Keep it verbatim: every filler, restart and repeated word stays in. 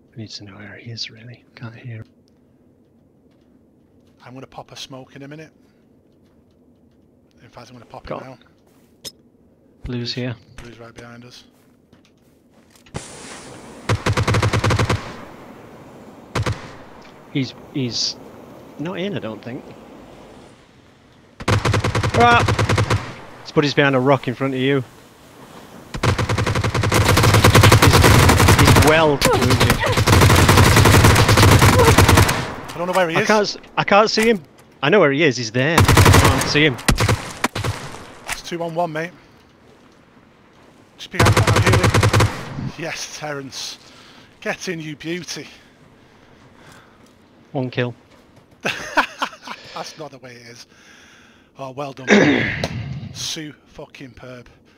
I need to know where he is, really. Can't hear him. I'm going to pop a smoke in a minute. In fact, I'm going to pop Got it now. Blue's here. Blue's right behind us. He's he's not in, I don't think. Ah! His buddy's behind a rock in front of you. He's, he's well wounded. I don't know where he I is. can't, I can't see him. I know where he is. He's there. I can't see him. It's two on one, mate. Just behind me. I hear him. Yes, Terence. Get in, you beauty. One kill. That's not the way it is. Oh, well done. Sue fucking perb.